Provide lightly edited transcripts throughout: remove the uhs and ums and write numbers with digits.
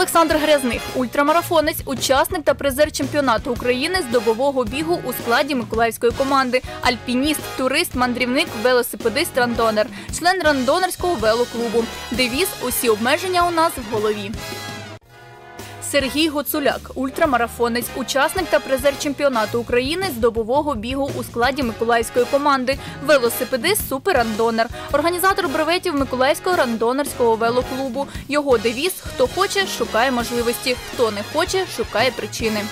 Олександр Грязних – ультрамарафонець, учасник та призер чемпіонату України з добового бігу у складі миколаївської команди, альпініст, турист, мандрівник, велосипедист, рандонер, член рандонерського велоклубу. Девіз «Усі обмеження у нас в голові». Сергій Гоцуляк – ультрамарафонець, учасник та призер чемпіонату України з добового бігу у складі миколаївської команди, велосипедист, суперрандонер, організатор бреветів Миколаївського рандонерського велоклубу. Його девіз «Хто хоче, шукає можливості, хто не хоче, шукає причини».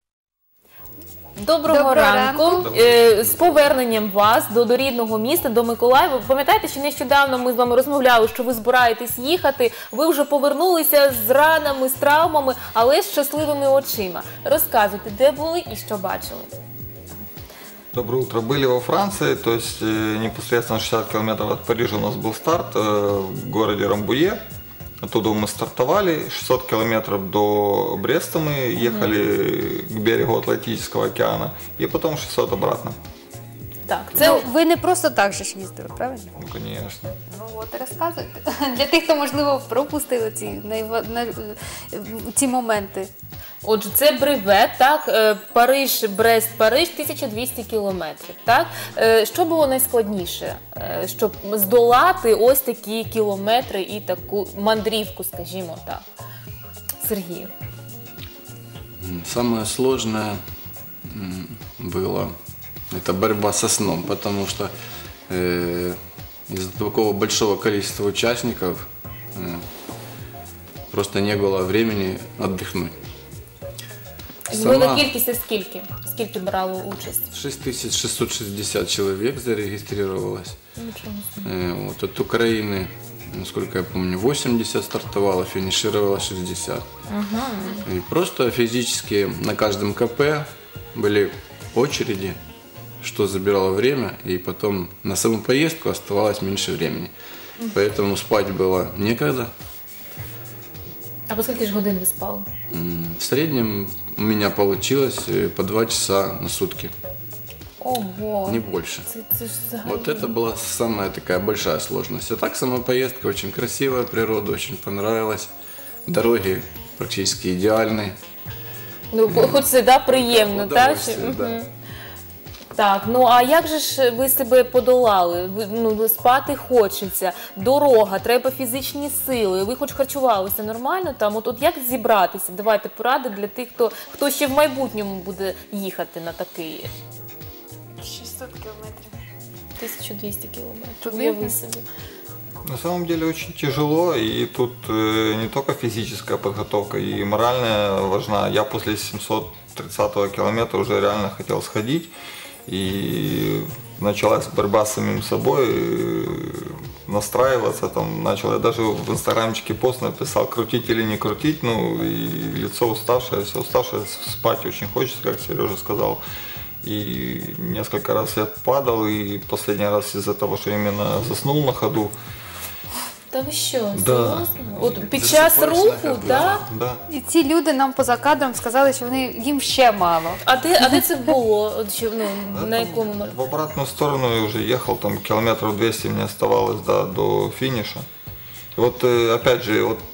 Доброго ранку. З поверненням вас до рідного міста, до Миколаєва. Пам'ятаєте, що нещодавно ми з вами розмовляли, що ви збираєтесь їхати, ви вже повернулися з ранами, з травмами, але з щасливими очима. Розказуйте, де були і що бачили? Доброе утро. Были во Франции, то есть непосредственно 60 километров от Парижа у нас был старт в городе Рамбуе. Оттуда мы стартовали, 600 километров до Бреста мы ехали к берегу Атлантического океана и потом 600 обратно. Так, це... ви не просто так же ж їздили, правильно? Ну, конечно. Ну от і розказуйте. Для тих, хто, можливо, пропустили ці моменти. Отже, це бревет, так, Париж, Брест, Париж, 1200 кілометрів, так? Що було найскладніше, щоб здолати ось такі кілометри і таку мандрівку, скажімо так? Сергій. Самое сложное было это борьба со сном, потому что из-за такого большого количества участников просто не было времени отдохнуть. Була кількість скільки? Скільки брало участь? 6660 человек зарегистрировалось. Вот, от Украины, насколько я помню, 80 стартовало, финишировало 60. И просто физически на каждом КП были очереди, что забирало время, и потом на саму поездку оставалось меньше времени. Поэтому спать было некогда. А по скільки ж годин ви спали? В среднем у меня получилось по 2 часа на сутки. Ого! Не больше. Це ж Вот это была самая такая большая сложность. А так сама поездка очень красивая, природа очень понравилась. Дороги практически идеальные. Ну, хоч це, да, приємно, так? Да. Так, ну а як же ж ви себе подолали? Ну, спати хочеться, дорога, треба фізичні сили, ви хоч харчувалися нормально там? От як зібратися? Давайте поради для тих, хто ще в майбутньому буде їхати на такий. 600 кілометрів. 1200 кілометрів. Туди? Уяви собі. На самом деле очень тяжело, и тут не только физическая подготовка, и моральная важна. Я после 730-го километра уже реально хотел сходить, и началась борьба с самим собой, настраиваться, там, начал, я даже в инстаграмчике пост написал, крутить или не крутить, ну, и лицо уставшее, все уставшее, спать очень хочется, как Сережа сказал. И несколько раз я падал, и последний раз из-за того, что именно заснул на ходу. Та ви що, Да. серйозно? От під час руху, так? Да. І ці люди нам поза кадром сказали, що їм ще мало. А де це було? От, ну, на якому В обратную сторону я уже ехал, там километров 200 мне оставалось до финиша. И вот опять же, вот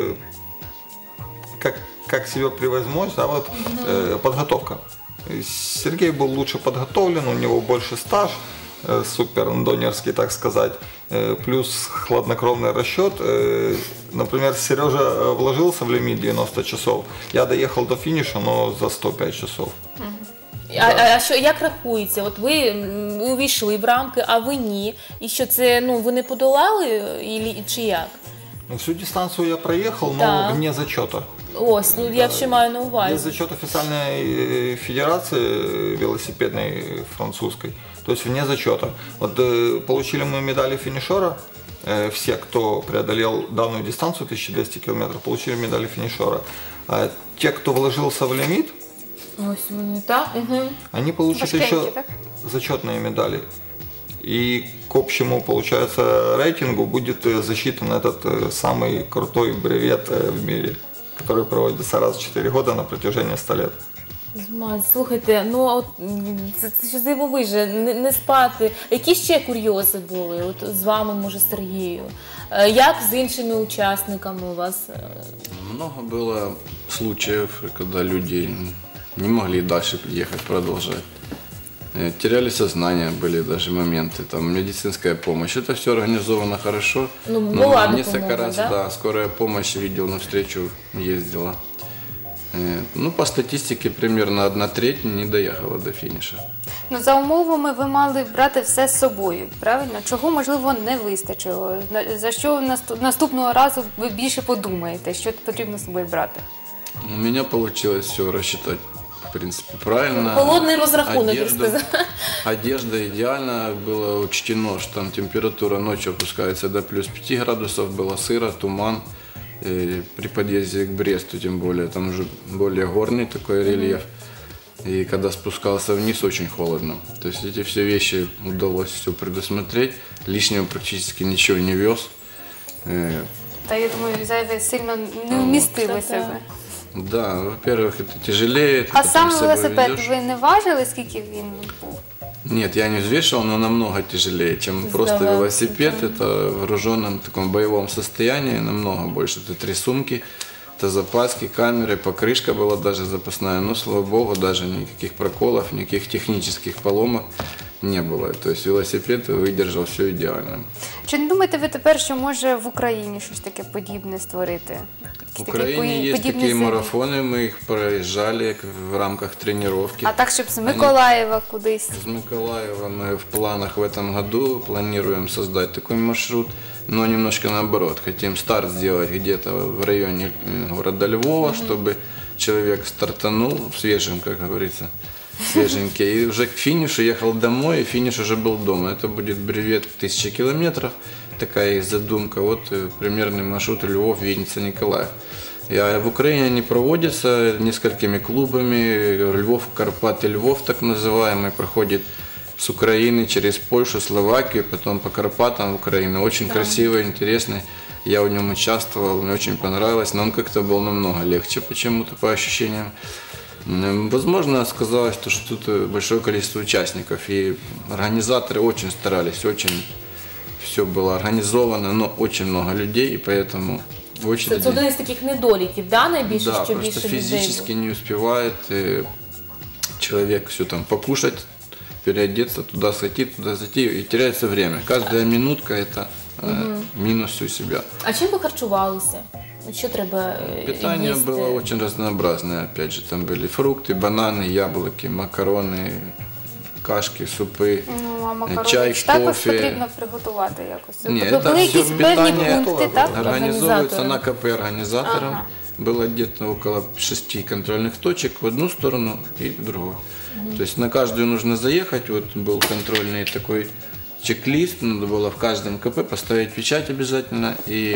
как себя превозмочь, да, вот подготовка. Сергей был лучше подготовлен, у него больше стаж, супер рандонерский, так сказать, плюс хладнокровный расчет. Например, Сережа вложился в лимит 90 часов, я доехал до финиша, но за 105 часов. А що, як рахується? От ви увійшли в рамки, а ви ні. І що це, ну, ви не подолали, чи як? Ну, всю дистанцию я проехал, но Так. вне зачета. Ось, ну я ще маю на увазі. Есть зачет официальной федерации велосипедной французской, то есть вне зачета. Вот получили мы медали финишера, все, кто преодолел данную дистанцию, 1200 километров, получили медали финишера. А те, кто вложился в лимит, Ось вони, так? Угу. они получат Важкенькие, еще так? зачетные медали. И к общему, получается, рейтингу будет засчитан этот самый крутой бревет в мире, который проводится раз в 4 года на протяжении 100 лет. Слухайте, ну от це ж дивовижа, не спати. Які ще курйози були? От з вами, може, Сергію? Як з іншими учасниками у вас? Много было случаев, когда люди не могли дальше ехать, продолжать. Теряли сознание, были даже моменты, там медицинская помощь. Это все организовано хорошо. Ну, но была несколько допомога, раз, да? да, скорая помощь видел, навстречу ездила. Ну, по статистике, примерно 1/3 не доехала до финиша. Ну, за умовами ви мали брати все з собою, правильно? Чого, можливо, не вистачило? За що наступного разу ви більше подумаєте, що потрібно з собою брати? У меня получилось все рассчитать, в принципе, правильно. Холодний розрахунок, я б Одежда, сказала. одежда идеально, было учтено, что там температура ночью опускается до плюс 5 градусов, было сыро, туман. При подъезде к Бресту, тем более, там уже более горный такой рельеф. И когда спускался вниз, очень холодно. То есть эти все вещи удалось все предусмотреть. Лишнего практически ничего не вез. Та я думаю, зайве сильно не вмістилося так. би. Да, во-первых, это тяжелее. А ты сам потом с собой велосипед ведешь. ви не важили, скільки він був? Нет, я не взвешивал, но намного тяжелее, чем просто Сдавался, велосипед. Это в вооруженном таком боевом состоянии намного больше. Это 3 сумки, это запаски, камеры, покрышка была даже запасная. Но, слава богу, даже никаких проколов, никаких технических поломок не было. То есть велосипед выдержал все идеально. Чи не думаєте ви тепер, що може в Україні щось таке подібне створити? В Якісь такі Украине есть подібні такие серії? марафоны, мы их проезжали в рамках тренировки. А так, щоб з Миколаєва кудись? С Миколаева мы в планах в этом году планируем создать такой маршрут, но немножко наоборот. Хотим старт сделать где-то в районе города Львова, чтобы человек стартанул свежим, как говорится, свеженький. И уже к финишу ехал домой, и финиш уже был дома. Это будет бревет 1000 километров, такая их задумка. Вот примерный маршрут Львов, Винница, Николаев. В Украине они проводятся несколькими клубами. Львов, Карпаты, Львов так называемый, проходит с Украины через Польшу, Словакию, потом по Карпатам в Украину. Очень красивый, интересный. Я в нем участвовал, мне очень понравилось, но он как-то был намного легче почему-то по ощущениям. Возможно, сказалось то, что тут большое количество участников, и организаторы очень старались, очень все было организовано, но очень много людей, и поэтому очереди... Це один із таких недоліків, да, найбільше, Да, що просто більше людей физически було? не успевает человек все там покушать, переодеться, туда зайти, и теряется время. Каждая минутка это минус у себя. А чим ви харчувалися? Що треба Питание їсти? было очень разнообразное, опять же, там были фрукты, бананы, яблоки, макароны, кашки, супы, Ну, а макарони чай, також кофе. потрібно приготувати якось. Ні, Тобто це були все якісь певні питання пункти, так? Организовывается Организатором. на КП организатором. Было где-то около 6 контрольных точек в одну сторону и в другую. То есть на каждую нужно заехать. Вот был контрольный такой чек-лист. Надо было в каждом КП поставить печать обязательно и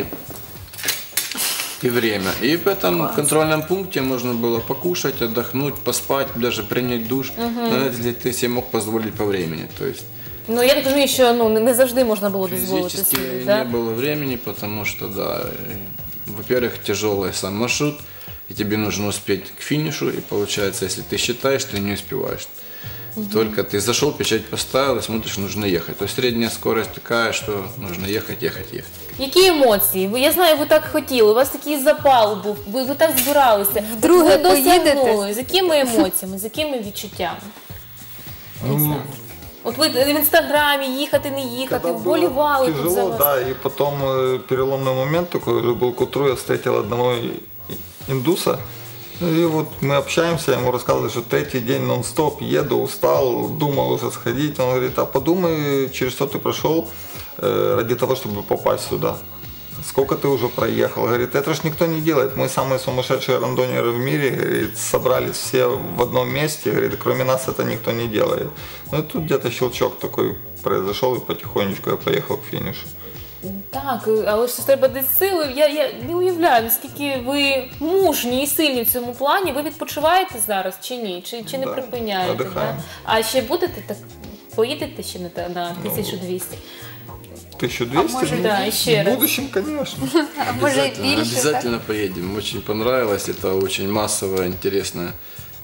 время. И в этом контрольном пункте можно было покушать, отдохнуть, поспать, даже принять душ. Но это если ты себе мог позволить по времени. То есть Ну, я так розумію, що не завжди можна було дозволити физически собі, не да? было времени, потому что, да, во-первых, тяжелый сам маршрут, и тебе нужно успеть к финишу, и получается, если ты считаешь, ты не успеваешь. Только ты зашел, печать поставил, и смотришь, нужно ехать. То есть средняя скорость такая, что нужно ехать. Які емоції? Я знаю, ви так хотіли, у вас такий запал був, ви так збиралися. Вдруге Ви досягнули. поїдете? З якими емоціями, з якими відчуттями? Ну, От ви в інстаграмі їхати, не їхати, когда было вболівали тут за тяжело, вас. да, и потом переломный момент такой уже был к утру, я встретил одного индуса, и вот мы общаемся, я ему рассказываю, что третий день нон-стоп, еду, устал, думал уже сходить, он говорит, а подумай, через что ты прошел ради того, чтобы попасть сюда. Сколько ты уже проехал? Говорит, это ж никто не делает. Мы самые сумасшедшие рандонеры в мире. Говорит, собрались все в одном месте. Говорит, кроме нас это никто не делает. Ну и тут где-то щелчок такой произошел, и потихонечку я поехал к финишу. Так, але ж треба десь сили. Я не уявляю, наскільки ви мужні і сильні в цьому плані. Ви відпочиваєте зараз чи ні? Чи не Да, припиняєте? отдихаємо. А ще будете так, поїдете ще на 1200? 1200? А может, да, еще в раз. будущем, конечно. А може і більше, так? Обязательно поедем. Очень понравилось. Это очень массовое, интересное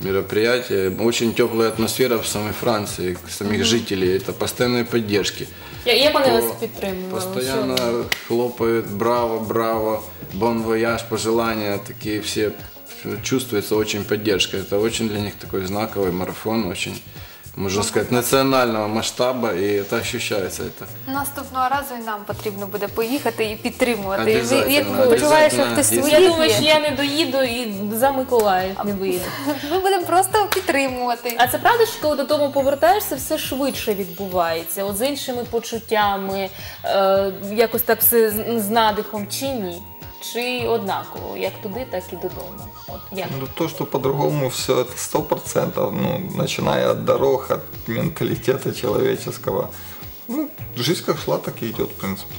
мероприятие. Очень теплая атмосфера в самой Франции, самих жителей. Это постоянные поддержки. Як вони вас підтримують? Постоянно хлопают, браво, браво, бон вояж, пожелания, такие все. Чувствуется очень поддержка. Это очень для них такой знаковый марафон, очень, можно сказать, национального масштаба, и это ощущается. Это. Наступного разу і нам потрібно буде поїхати і підтримувати. І ви Обязательно, як почуваєш, що хтось обязательно. Я думаю, своїх що є, я не доїду і за Миколаїв не виїду. ми будемо просто підтримувати. А це правда, що коли додому повертаєшся, все швидше відбувається? От з іншими почуттями, якось так все з надихом чи ні? Чи однаково, як туди, так і додому? От як? Ну, то, что по-другому все это 100%, ну, начиная от дорог, от менталитета человеческого. Ну, жизнь как шла, так и идет, в принципе.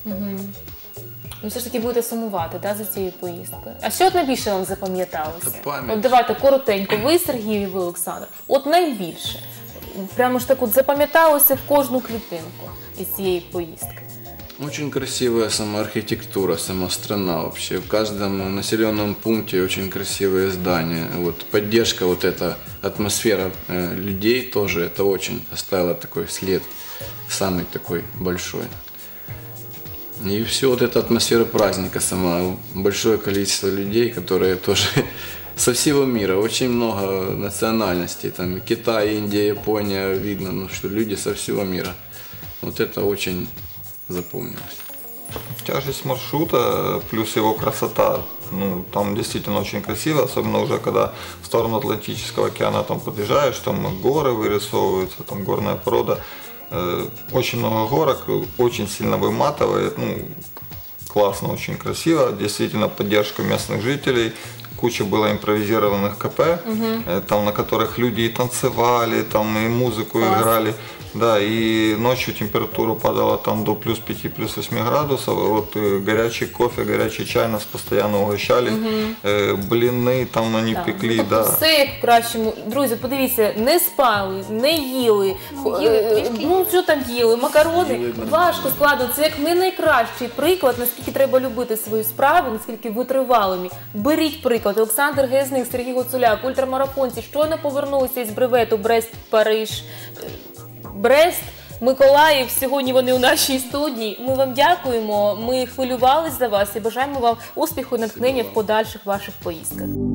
Ну, все ж таки будете сумувати, да, за цією поїздкою. А що от найбільше вам запам'яталося? Та пам'ять. От давайте коротенько. Ви, Сергій, і ви, Олександр. От найбільше. Прямо ж так от запам'яталося в кожну клітинку із цієї поїздки. Очень красивая сама архитектура, сама страна вообще. В каждом населенном пункте очень красивые здания. Вот поддержка, вот эта атмосфера людей тоже, это очень оставило такой след, самый такой большой. И все вот эта атмосфера праздника сама, большое количество людей, которые тоже со всего мира, очень много национальностей, там Китай, Индия, Япония, видно, ну, что люди со всего мира. Вот это очень запомнилось. Тяжесть маршрута плюс его красота, ну, там действительно очень красиво, особенно уже когда в сторону Атлантического океана там подъезжаешь, там горы вырисовываются, там горная порода. Очень много горок, очень сильно выматывает, ну, классно, очень красиво, действительно поддержка местных жителей. Куча было импровизированных КП, там, на которых люди и танцевали, там, и музыку играли. Да, и ночью температура падала там до плюс 5, плюс 8 градусов. Вот горячий кофе, горячий чай нас постоянно угощали. Блины там они пекли, Тобто да. все як в кращому. Друзі, подивіться, не спали, не їли. Ну, що там їли? Макарони. Важко, складно. Це як не найкращий приклад, наскільки треба любити свою справу, наскільки витривалими. Беріть приклад. Олександр Гезник, Сергій Гуцуляк, ультрамарафонці, щойно повернулися із бревету Брест-Париж. Брест, Миколаїв, сьогодні вони у нашій студії. Ми вам дякуємо, ми хвилювалися за вас і бажаємо вам успіху і натхнення в подальших ваших поїздках.